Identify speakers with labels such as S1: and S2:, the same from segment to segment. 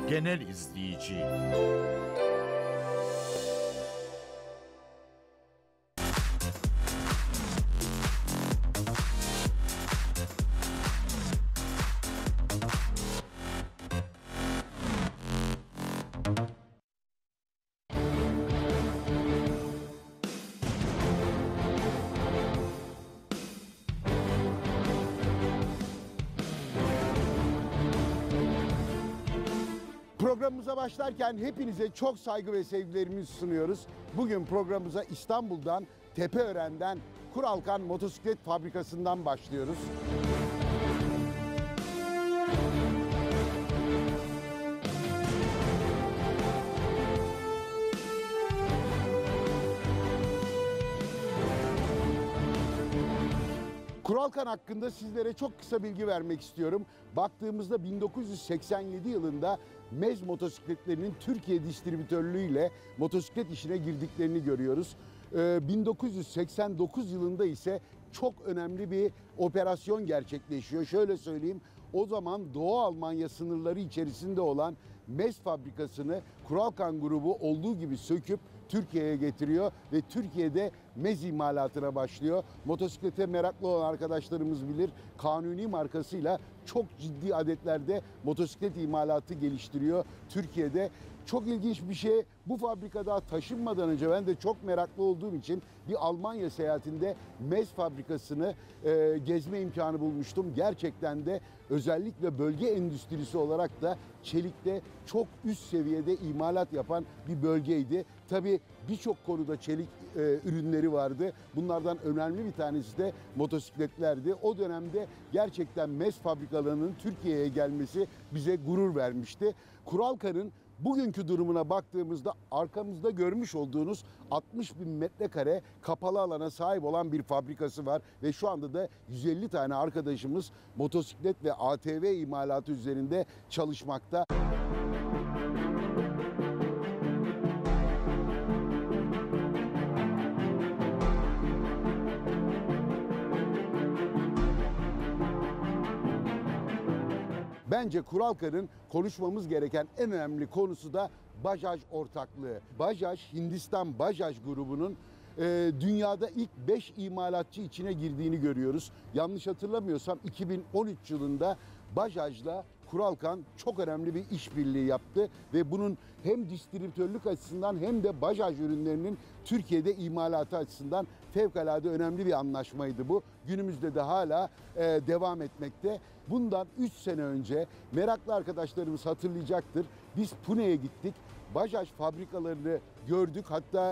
S1: genel izleyici.
S2: Programımıza başlarken hepinize çok saygı ve sevgilerimizi sunuyoruz. Bugün programımıza İstanbul'dan, Tepeören'den, Kuralkan Motosiklet Fabrikası'ndan başlıyoruz. Kuralkan hakkında sizlere çok kısa bilgi vermek istiyorum. Baktığımızda 1987 yılında MEZ motosikletlerinin Türkiye distribütörlüğüyle motosiklet işine girdiklerini görüyoruz. 1989 yılında ise çok önemli bir operasyon gerçekleşiyor. Şöyle söyleyeyim, o zaman Doğu Almanya sınırları içerisinde olan MEZ fabrikasını Kuralkan grubu olduğu gibi söküp Türkiye'ye getiriyor ve Türkiye'de MEZ imalatına başlıyor. Motosiklete meraklı olan arkadaşlarımız bilir, Kanuni markasıyla çok ciddi adetlerde motosiklet imalatı geliştiriyor Türkiye'de. Çok ilginç bir şey, bu fabrikada taşınmadan önce ben de çok meraklı olduğum için bir Almanya seyahatinde MEZ fabrikasını gezme imkanı bulmuştum. Gerçekten de özellikle bölge endüstrisi olarak da çelikte çok üst seviyede imalat yapan bir bölgeydi. Tabii birçok konuda çelik ürünleri vardı. Bunlardan önemli bir tanesi de motosikletlerdi. O dönemde gerçekten MEZ fabrikalarının Türkiye'ye gelmesi bize gurur vermişti. Kuralkan'ın bugünkü durumuna baktığımızda arkamızda görmüş olduğunuz 60 bin metrekare kapalı alana sahip olan bir fabrikası var ve şu anda da 150 tane arkadaşımız motosiklet ve ATV imalatı üzerinde çalışmakta. Bence Kuralkan'ın konuşmamız gereken en önemli konusu da Bajaj ortaklığı. Bajaj, Hindistan Bajaj grubunun dünyada ilk 5 imalatçı içine girdiğini görüyoruz. Yanlış hatırlamıyorsam 2013 yılında Bajaj'la Kuralkan çok önemli bir işbirliği yaptı ve bunun hem distribütörlük açısından hem de Bajaj ürünlerinin Türkiye'de imalatı açısından fevkalade önemli bir anlaşmaydı bu. Günümüzde de hala devam etmekte. Bundan 3 sene önce meraklı arkadaşlarımız hatırlayacaktır. Biz Pune'ye gittik. Bajaj fabrikalarını gördük. Hatta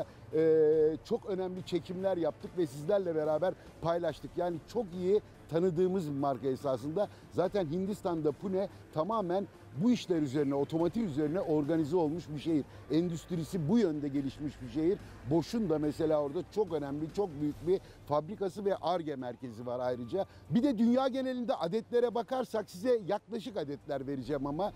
S2: çok önemli çekimler yaptık ve sizlerle beraber paylaştık. Yani çok iyi tanıdığımız bir marka esasında. Zaten Hindistan'da Pune tamamen bu işler üzerine, otomotiv üzerine organize olmuş bir şehir. Endüstrisi bu yönde gelişmiş bir şehir. Bosch'un da mesela orada çok önemli, çok büyük bir fabrikası ve Ar-Ge merkezi var ayrıca. Bir de dünya genelinde adetlere bakarsak size yaklaşık adetler vereceğim ama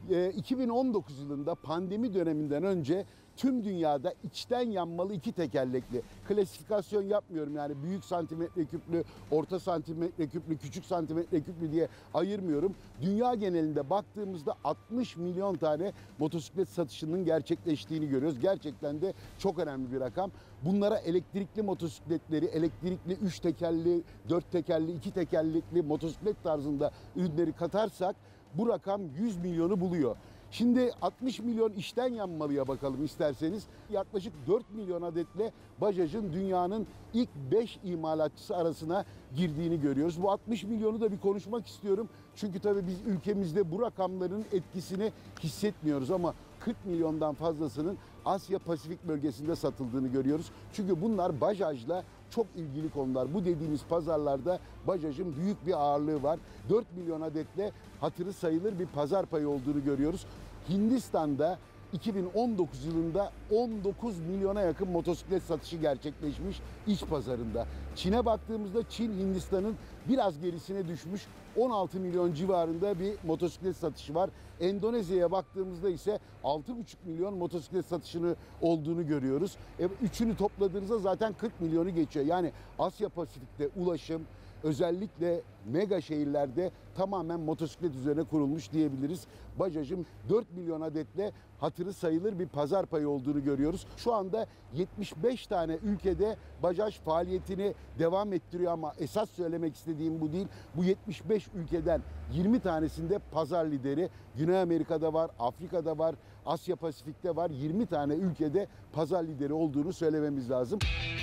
S2: 2019 yılında pandemi döneminden önce tüm dünyada içten yanmalı 2 tekerlekli, klasifikasyon yapmıyorum yani büyük santimetre küplü, orta santimetre küplü, küçük santimetre küplü diye ayırmıyorum. Dünya genelinde baktığımızda 60 milyon tane motosiklet satışının gerçekleştiğini görüyoruz. Gerçekten de çok önemli bir rakam. Bunlara elektrikli motosikletleri, elektrikli 3 tekerli, 4 tekerli, 2 tekerlekli motosiklet tarzında ürünleri katarsak bu rakam 100 milyonu buluyor. Şimdi 60 milyon içten yanmalıya bakalım isterseniz. Yaklaşık 4 milyon adetle Bajaj'ın dünyanın ilk 5 imalatçısı arasına girdiğini görüyoruz. Bu 60 milyonu da bir konuşmak istiyorum. Çünkü tabii biz ülkemizde bu rakamların etkisini hissetmiyoruz ama 40 milyondan fazlasının Asya Pasifik bölgesinde satıldığını görüyoruz. Çünkü bunlar Bajaj'la çok ilgili konular. Bu dediğimiz pazarlarda Bajaj'ın büyük bir ağırlığı var. 4 milyon adetle hatırı sayılır bir pazar payı olduğunu görüyoruz. Hindistan'da 2019 yılında 19 milyona yakın motosiklet satışı gerçekleşmiş iç pazarında. Çin'e baktığımızda Çin Hindistan'ın biraz gerisine düşmüş, 16 milyon civarında bir motosiklet satışı var. Endonezya'ya baktığımızda ise 6,5 milyon motosiklet satışını olduğunu görüyoruz. Üçünü topladığınızda zaten 40 milyonu geçiyor. Yani Asya Pasifik'te ulaşım, özellikle mega şehirlerde tamamen motosiklet üzerine kurulmuş diyebiliriz. Bajaj'ın 4 milyon adetle hatırı sayılır bir pazar payı olduğunu görüyoruz. Şu anda 75 tane ülkede Bajaj faaliyetini devam ettiriyor ama esas söylemek istediğim bu değil. Bu 75 ülkeden 20 tanesinde pazar lideri. Güney Amerika'da var, Afrika'da var, Asya Pasifik'te var. 20 tane ülkede pazar lideri olduğunu söylememiz lazım.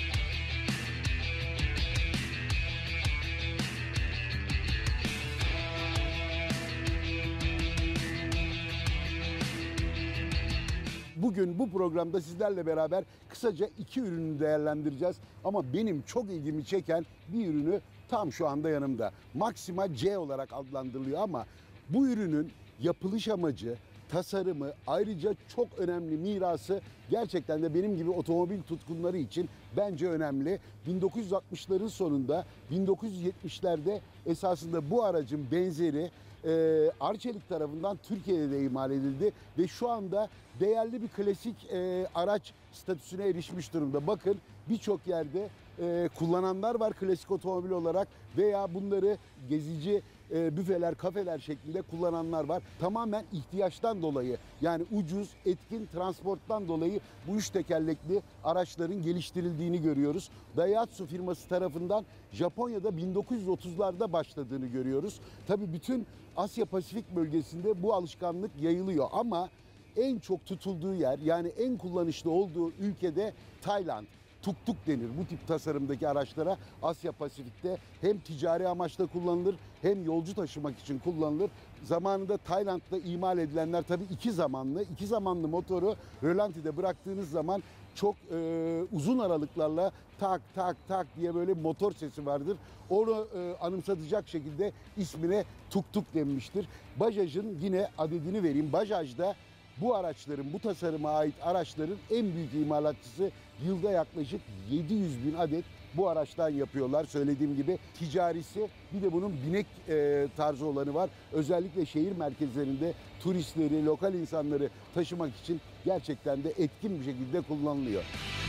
S2: Bugün bu programda sizlerle beraber kısaca iki ürünü değerlendireceğiz. Ama benim çok ilgimi çeken bir ürünü tam şu anda yanımda. Maxima C olarak adlandırılıyor ama bu ürünün yapılış amacı, tasarımı, ayrıca çok önemli mirası gerçekten de benim gibi otomobil tutkunları için bence önemli. 1960'ların sonunda 1970'lerde esasında bu aracın benzeri Arçelik tarafından Türkiye'de de imal edildi ve şu anda değerli bir klasik araç statüsüne erişmiş durumda. Bakın birçok yerde kullananlar var klasik otomobil olarak veya bunları gezici büfeler, kafeler şeklinde kullananlar var. Tamamen ihtiyaçtan dolayı, yani ucuz, etkin transporttan dolayı bu üç tekerlekli araçların geliştirildiğini görüyoruz. Daihatsu firması tarafından Japonya'da 1930'larda başladığını görüyoruz. Tabii bütün Asya Pasifik bölgesinde bu alışkanlık yayılıyor ama en çok tutulduğu yer, yani en kullanışlı olduğu ülkede Tayland. Tuk tuk denir bu tip tasarımdaki araçlara. Asya Pasifik'te hem ticari amaçla kullanılır hem yolcu taşımak için kullanılır. Zamanında Tayland'da imal edilenler tabii iki zamanlı motoru rölantide bıraktığınız zaman çok uzun aralıklarla tak tak tak diye böyle motor sesi vardır. Onu anımsatacak şekilde ismine tuk tuk denmiştir. Bajaj'ın yine adedini vereyim. Bajaj'da bu araçların, bu tasarıma ait araçların en büyük imalatçısı, yılda yaklaşık 700 bin adet bu araçtan yapıyorlar. Söylediğim gibi ticarisi, bir de bunun binek tarzı olanı var. Özellikle şehir merkezlerinde turistleri, lokal insanları taşımak için gerçekten de etkin bir şekilde kullanılıyor.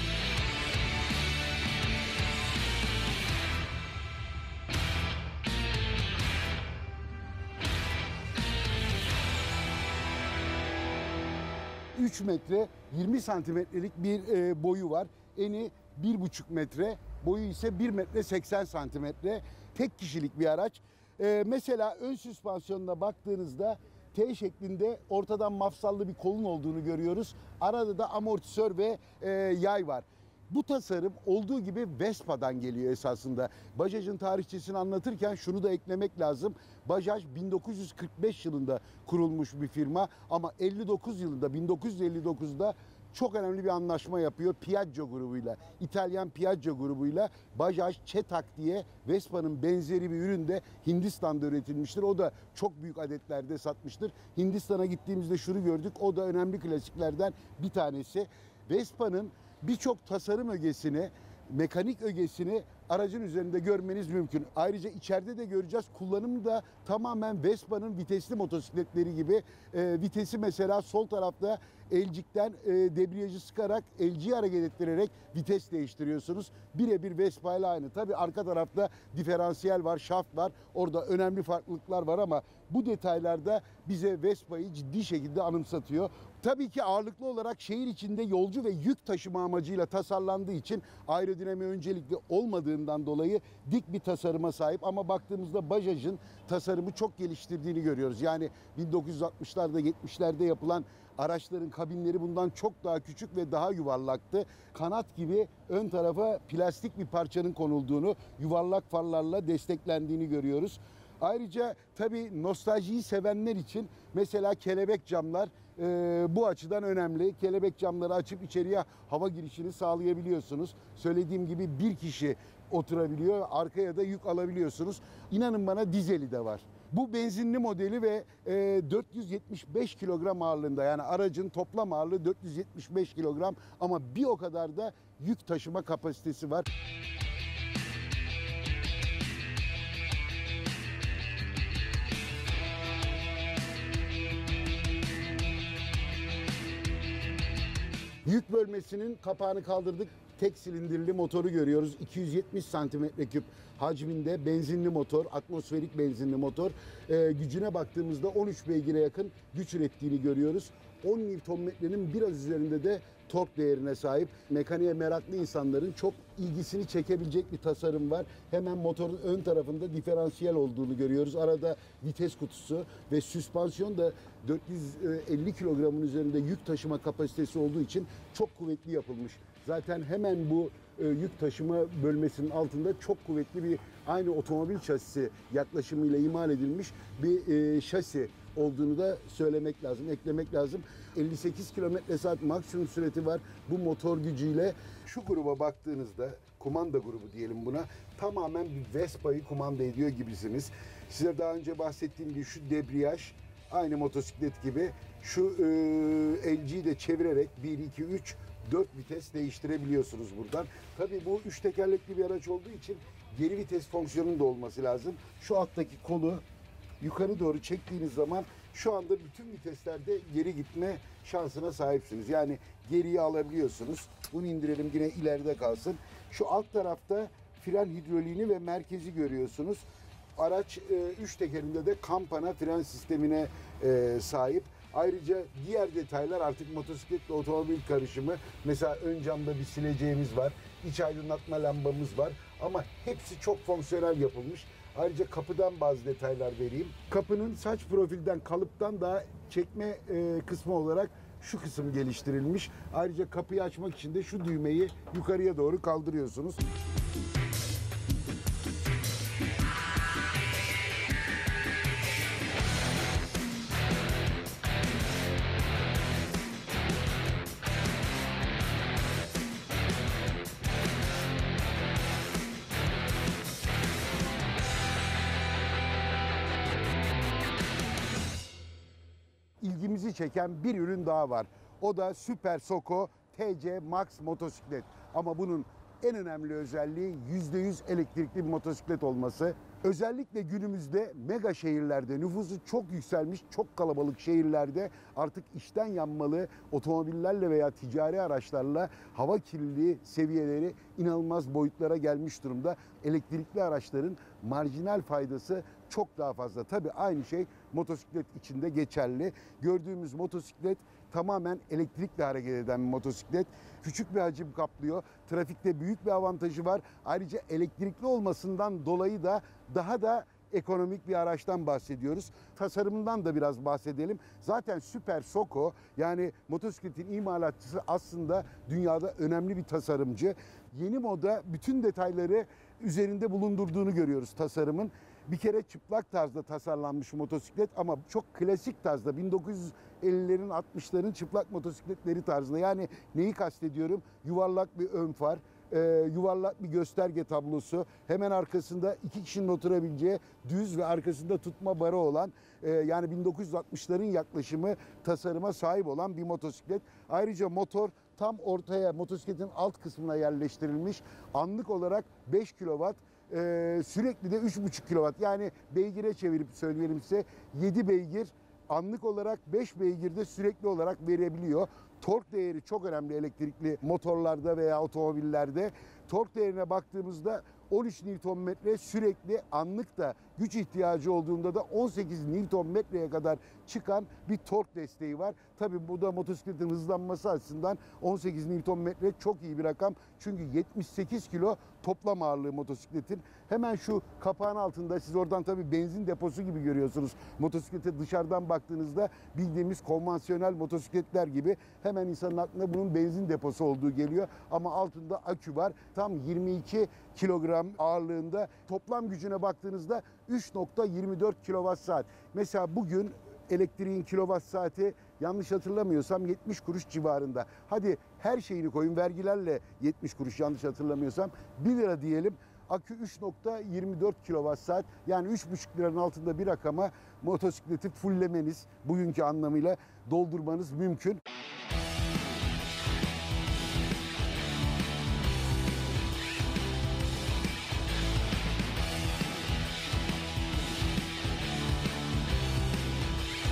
S2: Üç metre 20 santimetrelik bir boyu var. Eni 1,5 metre, boyu ise 1 metre 80 santimetre. Tek kişilik bir araç. Mesela ön süspansiyonuna baktığınızda T şeklinde ortadan mafsallı bir kolun olduğunu görüyoruz. Arada da amortisör ve yay var. Bu tasarım olduğu gibi Vespa'dan geliyor esasında. Bajaj'ın tarihçesini anlatırken şunu da eklemek lazım. Bajaj 1945 yılında kurulmuş bir firma ama 1959'da çok önemli bir anlaşma yapıyor Piaggio grubuyla. İtalyan Piaggio grubuyla Bajaj Chetak diye Vespa'nın benzeri bir ürün de Hindistan'da üretilmiştir. O da çok büyük adetlerde satmıştır. Hindistan'a gittiğimizde şunu gördük. O da önemli klasiklerden bir tanesi. Vespa'nın birçok tasarım ögesini, mekanik ögesini aracın üzerinde görmeniz mümkün. Ayrıca içeride de göreceğiz. Kullanımı da tamamen Vespa'nın vitesli motosikletleri gibi. Vitesi mesela sol tarafta elcikten debriyajı sıkarak, elciyi hareket ettirerek vites değiştiriyorsunuz. Birebir Vespa ile aynı. Tabii arka tarafta diferansiyel var, şaft var. Orada önemli farklılıklar var ama bu detaylarda bize Vespa'yı ciddi şekilde anımsatıyor. Tabii ki ağırlıklı olarak şehir içinde yolcu ve yük taşıma amacıyla tasarlandığı için aerodinamiği öncelikli olmadığından dolayı dik bir tasarıma sahip ama baktığımızda Bajaj'ın tasarımı çok geliştirdiğini görüyoruz. Yani 1960'larda 70'lerde yapılan araçların kabinleri bundan çok daha küçük ve daha yuvarlaktı. Kanat gibi ön tarafa plastik bir parçanın konulduğunu, yuvarlak farlarla desteklendiğini görüyoruz. Ayrıca tabii nostaljiyi sevenler için mesela kelebek camlar bu açıdan önemli. Kelebek camları açıp içeriye hava girişini sağlayabiliyorsunuz. Söylediğim gibi bir kişi oturabiliyor, arkaya da yük alabiliyorsunuz. İnanın bana dizeli de var. Bu benzinli modeli ve 475 kilogram ağırlığında, yani aracın toplam ağırlığı 475 kilogram ama bir o kadar da yük taşıma kapasitesi var. Yük bölmesinin kapağını kaldırdık. tek silindirli motoru görüyoruz. 270 santimetre küp hacminde benzinli motor, atmosferik benzinli motor. Gücüne baktığımızda 13 beygire yakın güç ürettiğini görüyoruz. 10 Nm'nin biraz üzerinde de tork değerine sahip. Mekaniğe meraklı insanların çok ilgisini çekebilecek bir tasarım var. Hemen motorun ön tarafında diferansiyel olduğunu görüyoruz. Arada vites kutusu ve süspansiyon da 450 kilogramın üzerinde yük taşıma kapasitesi olduğu için çok kuvvetli yapılmış. Zaten hemen bu yük taşıma bölmesinin altında çok kuvvetli bir aynı otomobil şasisi yaklaşımıyla imal edilmiş bir şasi olduğunu da söylemek lazım, eklemek lazım. 58 km/saat maksimum sürati var bu motor gücüyle. Şu gruba baktığınızda, kumanda grubu diyelim buna, tamamen bir Vespa'yı kumanda ediyor gibisiniz. Size daha önce bahsettiğim gibi şu debriyaj aynı motosiklet gibi. Şu LG'yi de çevirerek 1, 2, 3, 4 vites değiştirebiliyorsunuz buradan. Tabii bu 3 tekerlekli bir araç olduğu için geri vites fonksiyonunun da olması lazım. Şu alttaki kolu yukarı doğru çektiğiniz zaman şu anda bütün viteslerde geri gitme şansına sahipsiniz. Yani geriye alabiliyorsunuz. Bunu indirelim, yine ileride kalsın. Şu alt tarafta fren hidroliğini ve merkezi görüyorsunuz. Araç 3 tekerinde de kampana fren sistemine sahip. Ayrıca diğer detaylar artık motosikletle otomobil karışımı. Mesela ön camda bir sileceğimiz var. İç aydınlatma lambamız var. Ama hepsi çok fonksiyonel yapılmış. Ayrıca kapıdan bazı detaylar vereyim. Kapının saç profilden, kalıptan daha çekme kısmı olarak şu kısım geliştirilmiş. Ayrıca kapıyı açmak için de şu düğmeyi yukarıya doğru kaldırıyorsunuz. İlgimizi çeken bir ürün daha var. O da Super Soco TC Max motosiklet. Ama bunun en önemli özelliği %100 elektrikli bir motosiklet olması. Özellikle günümüzde mega şehirlerde nüfusu çok yükselmiş, çok kalabalık şehirlerde artık içten yanmalı otomobillerle veya ticari araçlarla hava kirliliği seviyeleri inanılmaz boyutlara gelmiş durumda. Elektrikli araçların marjinal faydası çok daha fazla. Tabii aynı şey motosiklet için de geçerli. Gördüğümüz motosiklet tamamen elektrikle hareket eden bir motosiklet. Küçük bir hacim kaplıyor. Trafikte büyük bir avantajı var. Ayrıca elektrikli olmasından dolayı da daha da ekonomik bir araçtan bahsediyoruz. Tasarımından da biraz bahsedelim. Zaten Super Soco, yani motosikletin imalatçısı, aslında dünyada önemli bir tasarımcı. Yeni moda bütün detayları üzerinde bulundurduğunu görüyoruz tasarımın. Bir kere çıplak tarzda tasarlanmış motosiklet ama çok klasik tarzda 1950'lerin 60'ların çıplak motosikletleri tarzında. Yani neyi kastediyorum? Yuvarlak bir ön far, yuvarlak bir gösterge tablosu, hemen arkasında 2 kişinin oturabileceği düz ve arkasında tutma barı olan, yani 1960'ların yaklaşımı tasarıma sahip olan bir motosiklet. Ayrıca motor tam ortaya, motosikletin alt kısmına yerleştirilmiş. Anlık olarak 5 kW, sürekli de 3,5 kW, yani beygire çevirip söyleyelim size 7 beygir anlık olarak, 5 beygir de sürekli olarak verebiliyor. Tork değeri çok önemli elektrikli motorlarda veya otomobillerde. Tork değerine baktığımızda 13 Nm sürekli, anlık da güç ihtiyacı olduğunda da 18 Nm'ye kadar çıkan bir tork desteği var. Tabii bu da motosikletin hızlanması açısından 18 Nm çok iyi bir rakam. Çünkü 78 kilo toplam ağırlığı motosikletin. Hemen şu kapağın altında, siz oradan tabii benzin deposu gibi görüyorsunuz. Motosiklete dışarıdan baktığınızda bildiğimiz konvansiyonel motosikletler gibi hemen insanın aklına bunun benzin deposu olduğu geliyor. Ama altında akü var. Tam 22 kilogram ağırlığında. Toplam gücüne baktığınızda 3,24 kWh. Mesela bugün elektriğin kilowatt saati yanlış hatırlamıyorsam 70 kuruş civarında. Hadi her şeyini koyun, vergilerle 70 kuruş yanlış hatırlamıyorsam, 1 lira diyelim. Akü 3,24 kWh, yani 3,5 liranın altında bir rakama motosikleti fullemeniz, bugünkü anlamıyla doldurmanız mümkün.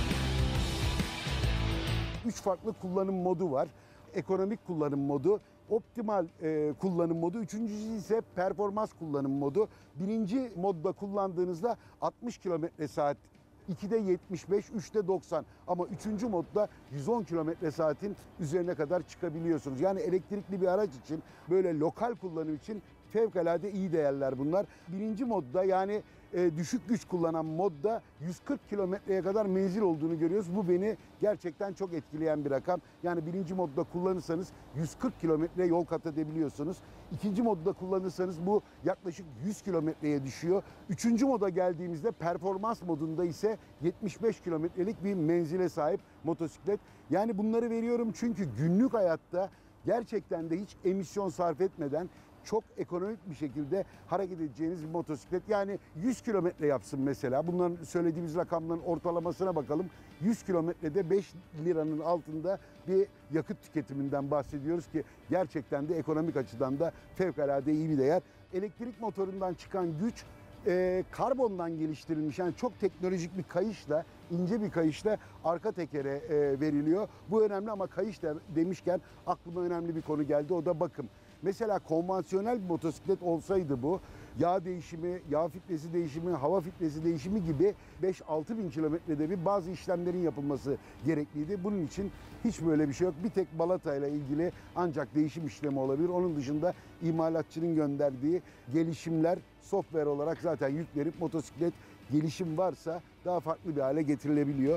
S2: Üç farklı kullanım modu var. Ekonomik kullanım modu, optimal kullanım modu. Üçüncüsü ise performans kullanım modu. Birinci modda kullandığınızda 60 kilometre saat, 2'de 75, 3'te 90 ama 3. modda 110 kilometre saatin üzerine kadar çıkabiliyorsunuz. Yani elektrikli bir araç için, böyle lokal kullanım için fevkalade iyi değerler bunlar. Birinci modda, yani düşük güç kullanan modda 140 kilometreye kadar menzil olduğunu görüyoruz. Bu beni gerçekten çok etkileyen bir rakam. Yani birinci modda kullanırsanız 140 kilometre yol kat edebiliyorsunuz. İkinci modda kullanırsanız bu yaklaşık 100 kilometreye düşüyor. Üçüncü moda geldiğimizde, performans modunda ise 75 kilometrelik bir menzile sahip motosiklet. Yani bunları veriyorum çünkü günlük hayatta gerçekten de hiç emisyon sarf etmeden çok ekonomik bir şekilde hareket edeceğiniz bir motosiklet. Yani 100 kilometre yapsın mesela. Bunların söylediğimiz rakamların ortalamasına bakalım. 100 kilometrede 5 liranın altında bir yakıt tüketiminden bahsediyoruz ki gerçekten de ekonomik açıdan da fevkalade iyi bir değer. Elektrik motorundan çıkan güç karbondan geliştirilmiş, yani çok teknolojik bir kayışla, ince bir kayışla arka tekere veriliyor. Bu önemli ama kayış demişken aklıma önemli bir konu geldi, o da bakım. Mesela konvansiyonel bir motosiklet olsaydı bu, yağ değişimi, yağ filtresi değişimi, hava filtresi değişimi gibi 5-6 bin kilometrede bir bazı işlemlerin yapılması gerekliydi. Bunun için hiç böyle bir şey yok. Bir tek balatayla ilgili ancak değişim işlemi olabilir. Onun dışında imalatçının gönderdiği gelişimler software olarak zaten yüklenip motosiklet gelişim varsa daha farklı bir hale getirilebiliyor.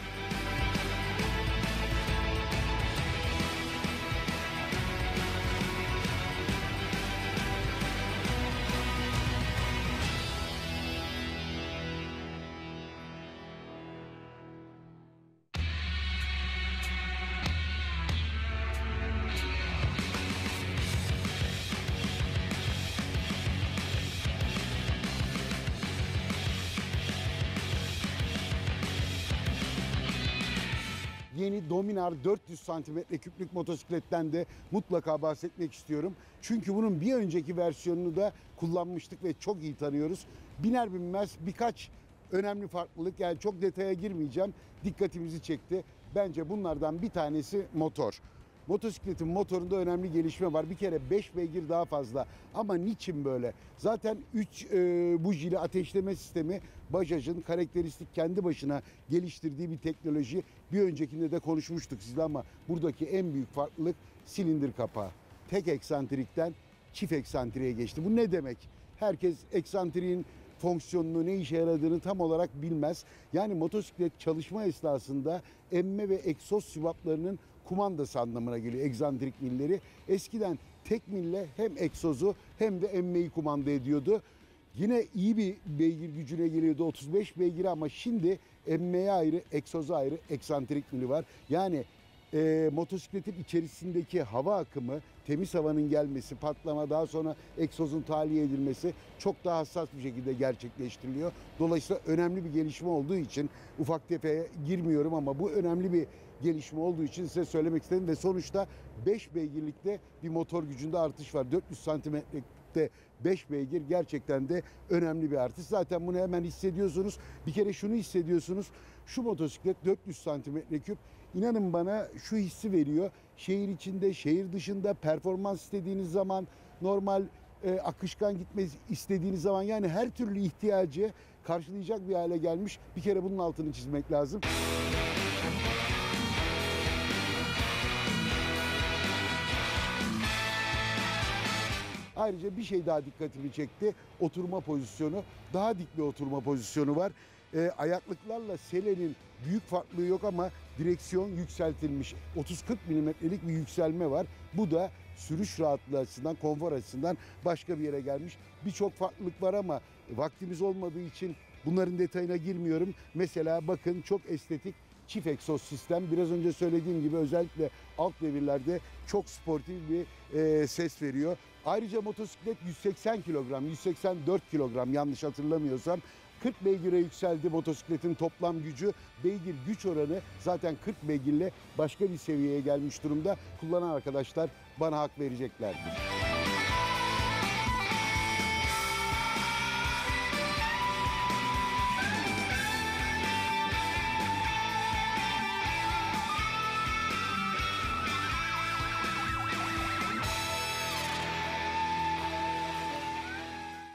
S2: Yeni Dominar 400 santimetre küplük motosikletten de mutlaka bahsetmek istiyorum. Çünkü bunun bir önceki versiyonunu da kullanmıştık ve çok iyi tanıyoruz. Biner binmez birkaç önemli farklılık, yani çok detaya girmeyeceğim, dikkatimizi çekti. Bence bunlardan bir tanesi motor. Motosikletin motorunda önemli gelişme var. Bir kere 5 beygir daha fazla. Ama niçin böyle? Zaten 3 bujili ateşleme sistemi Bajaj'ın karakteristik kendi başına geliştirdiği bir teknoloji. Bir öncekinde de konuşmuştuk sizle ama buradaki en büyük farklılık silindir kapağı. Tek eksantrikten çift eksantriğe geçti. Bu ne demek? Herkes eksantriğin fonksiyonunu, ne işe yaradığını tam olarak bilmez. Yani motosiklet çalışma esnasında emme ve egzoz sübaplarının kumandası anlamına geliyor egzantrik milleri. Eskiden tek mille hem egzozu hem de emmeyi kumanda ediyordu. Yine iyi bir beygir gücüne geliyordu, 35 beygir, ama şimdi emmeye ayrı, egzoza ayrı eksantrik mili var. Yani motosikletin içerisindeki hava akımı, temiz havanın gelmesi, patlama, daha sonra egzozun tahliye edilmesi çok daha hassas bir şekilde gerçekleştiriliyor. Dolayısıyla önemli bir gelişme olduğu için, ufak tefeye girmiyorum ama bu önemli bir gelişme olduğu için size söylemek istedim ve sonuçta 5 beygirlikte bir motor gücünde artış var. 400 santimetrede 5 beygir gerçekten de önemli bir artış. Zaten bunu hemen hissediyorsunuz. Bir kere şunu hissediyorsunuz. Şu motosiklet 400 santimetre küp. İnanın bana şu hissi veriyor. Şehir içinde, şehir dışında performans istediğiniz zaman, normal akışkan gitme istediğiniz zaman, yani her türlü ihtiyacı karşılayacak bir hale gelmiş. Bir kere bunun altını çizmek lazım. Ayrıca bir şey daha dikkatimi çekti. Oturma pozisyonu. Daha dik bir oturma pozisyonu var. Ayaklıklarla Sele'nin büyük farklılığı yok ama direksiyon yükseltilmiş. 30-40 milimetrelik bir yükselme var. Bu da sürüş rahatlığı açısından, konfor açısından başka bir yere gelmiş. Birçok farklılık var ama vaktimiz olmadığı için bunların detayına girmiyorum. Mesela bakın, çok estetik çift egzoz sistem. Biraz önce söylediğim gibi özellikle alt devirlerde çok sportif bir ses veriyor. Ayrıca motosiklet 180 kilogram, 184 kilogram yanlış hatırlamıyorsam. 40 beygire yükseldi motosikletin toplam gücü. Beygir güç oranı zaten 40 beygirle başka bir seviyeye gelmiş durumda. Kullanan arkadaşlar bana hak vereceklerdir.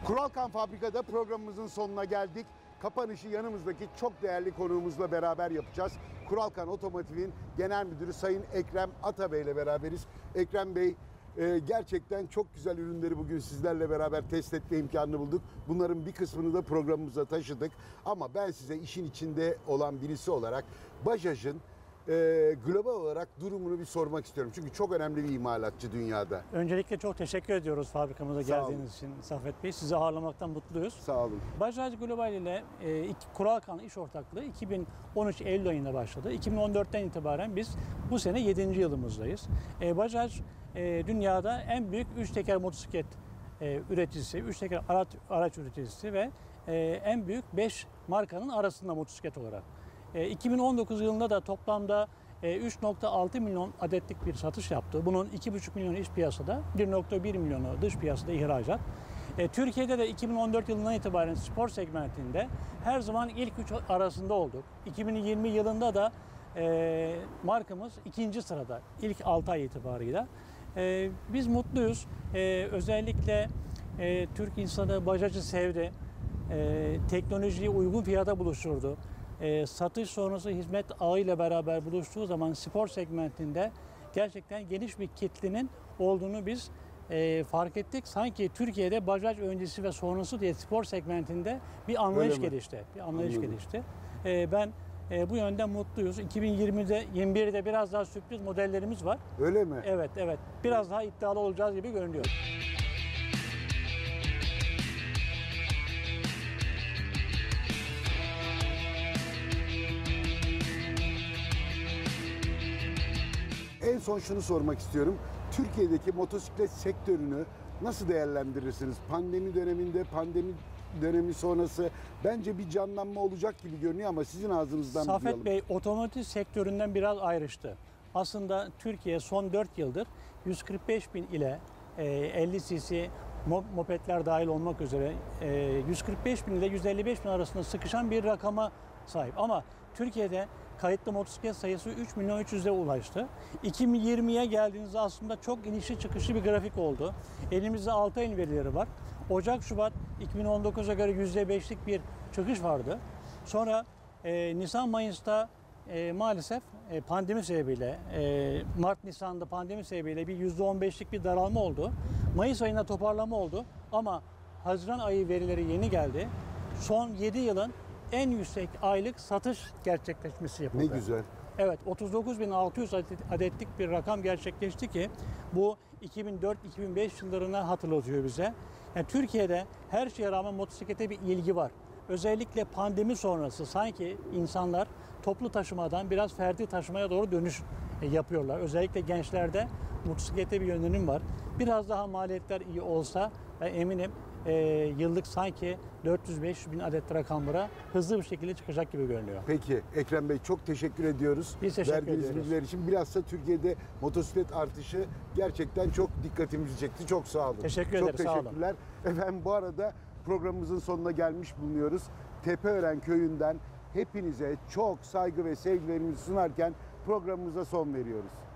S2: Kuralkan Fabrika'da programımızın sonuna geldik. Kapanışı yanımızdaki çok değerli konuğumuzla beraber yapacağız. Kuralkan Otomotiv'in Genel Müdürü Sayın Ekrem Atabey ile beraberiz. Ekrem Bey, gerçekten çok güzel ürünleri bugün sizlerle beraber test etme imkanını bulduk. Bunların bir kısmını da programımıza taşıdık. Ama ben size işin içinde olan birisi olarak Bajaj'ın global olarak durumunu bir sormak istiyorum. Çünkü çok önemli bir imalatçı dünyada.
S1: Öncelikle çok teşekkür ediyoruz fabrikamıza geldiğiniz için Saffet Bey. Sizi ağırlamaktan mutluyuz.
S2: Sağ olun.
S1: Bajaj Global ile Kuralkan iş ortaklığı 2013 Eylül ayında başladı. 2014'ten itibaren biz bu sene 7. yılımızdayız. Bajaj dünyada en büyük 3 teker motosiklet üreticisi, 3 teker araç üreticisi ve en büyük 5 markanın arasında motosiklet olarak. 2019 yılında da toplamda 3.6 milyon adetlik bir satış yaptı. Bunun 2.5 milyonu iç piyasada, 1.1 milyonu dış piyasada ihracat. Türkiye'de de 2014 yılından itibaren spor segmentinde her zaman ilk 3 arasında olduk. 2020 yılında da markamız 2. sırada ilk 6 ay itibarıyla. Biz mutluyuz. Özellikle Türk insanı Bajaj'ı sevdi. Teknolojiyi uygun fiyata buluşturdu. Satış sonrası hizmet ağıyla beraber buluştuğu zaman spor segmentinde gerçekten geniş bir kitlenin olduğunu biz fark ettik. Sanki Türkiye'de Bajaj öncesi ve sonrası diye spor segmentinde bir anlayış gelişti. Gelişti. Ben bu yönden mutluyuz. 2020'de, 21'de biraz daha sürpriz modellerimiz var.
S2: Öyle mi?
S1: Evet. Biraz daha iddialı olacağız gibi görünüyor.
S2: En son şunu sormak istiyorum. Türkiye'deki motosiklet sektörünü nasıl değerlendirirsiniz? Pandemi döneminde, pandemi dönemi sonrası bence bir canlanma olacak gibi görünüyor ama sizin ağzınızdan duyalım.
S1: Saffet Bey, otomotiv sektöründen biraz ayrıştı. Aslında Türkiye son 4 yıldır 145 bin ile 50 cc mopedler dahil olmak üzere 145 bin ile 155 bin arasında sıkışan bir rakama sahip. Ama Türkiye'de kayıtlı motosiklet sayısı 3 milyon 300'e ulaştı. 2020'ye geldiğinizde aslında çok inişli çıkışlı bir grafik oldu. Elimizde 6 ayın verileri var. Ocak-Şubat 2019'a göre %5'lik bir çıkış vardı. Sonra Nisan-Mayıs'ta maalesef pandemi sebebiyle, Mart-Nisan'da pandemi sebebiyle bir %15'lik bir daralma oldu. Mayıs ayında toparlama oldu ama Haziran ayı verileri yeni geldi. Son 7 yılın en yüksek aylık satış gerçekleşmesi yapıldı.
S2: Ne güzel.
S1: Evet, 39.600 adetlik bir rakam gerçekleşti ki bu 2004-2005 yıllarına hatırlatıyor bize. Yani Türkiye'de her şeye rağmen motosiklete bir ilgi var. Özellikle pandemi sonrası sanki insanlar toplu taşımadan biraz ferdi taşımaya doğru dönüş yapıyorlar. Özellikle gençlerde motosiklete bir yönelim var. Biraz daha maliyetler iyi olsa ben eminim yıllık sanki 400-500 bin adet rakamlara hızlı bir şekilde çıkacak gibi görünüyor.
S2: Peki Ekrem Bey, çok teşekkür ediyoruz.
S1: Biz teşekkür
S2: Verdiğiniz
S1: ediyoruz.
S2: bilgiler için. Bilhassa Türkiye'de motosiklet artışı gerçekten çok dikkatimizi çekti. Çok sağ olun.
S1: Teşekkür
S2: çok
S1: ederiz, sağ olun.
S2: teşekkürler. Efendim, bu arada programımızın sonuna gelmiş bulunuyoruz. Tepeören Köyü'nden hepinize çok saygı ve sevgilerimizi sunarken programımıza son veriyoruz.